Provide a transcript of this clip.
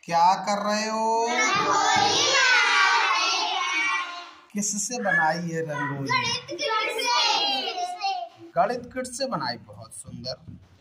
क्या कर रहे हो? किससे बनाई है रंगोली? गणित किट से बनाई। बहुत सुंदर।